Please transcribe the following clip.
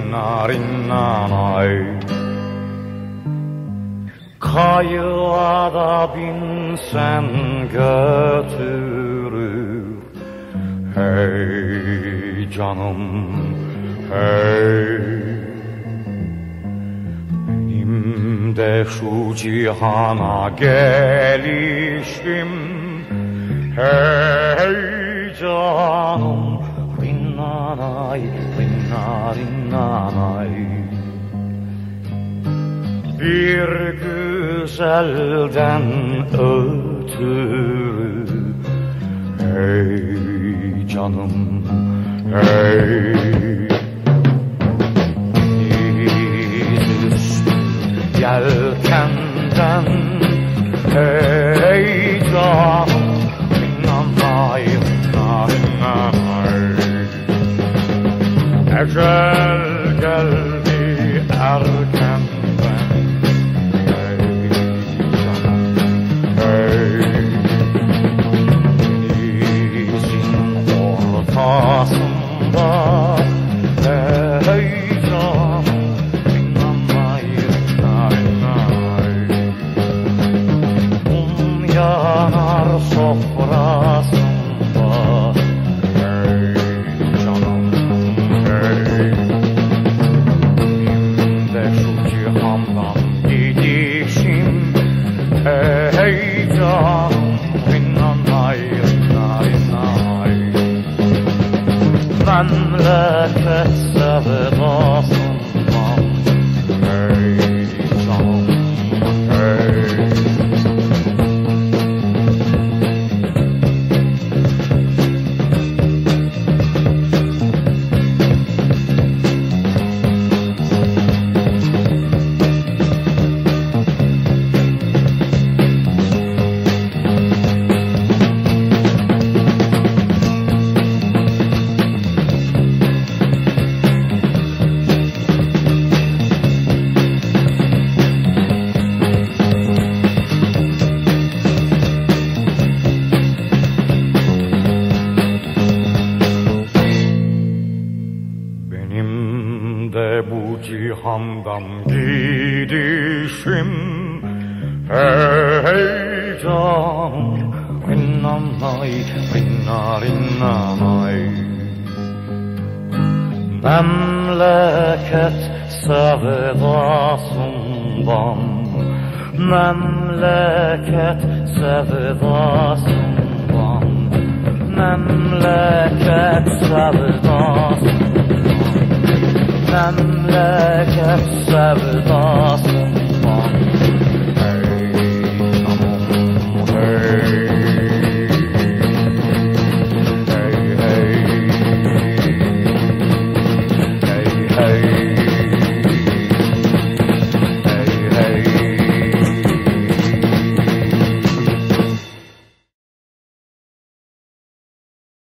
rinnarinanay. Kayığa da binsen götürür. Hey canım, hey. Benim de şu cihana gelişim. Hey canım, rinnanay, rinnarinanay. Bir güzelden ötürü. Hey canım, hey. Dizüstü yelkenden. Hey canım, rinnanay, rinnarinanay. Ecel geldi erkenden. Ortasında hey canım, rinnanay, rinnarinay. Mum yanar sofrasında. Hey canım, hey. Benim de şu cihandan gidişim. Hey canım, rinnanay, rinnarinay. Memleket sevdasından. Hey canım, hey. Bu cihandan gidişim. Hey canım, rinnanay, rinnarinanay. Memleket sevdasından. Memleket sevdasından. Memleket sevdasından. Memleket sevdasından.